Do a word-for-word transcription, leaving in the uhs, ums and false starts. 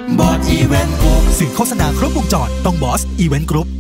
บอสอีเวนต์กรุ๊ปสื่อโฆษณาครบวงจรต้องบอสอีเวนต์กรุ๊ป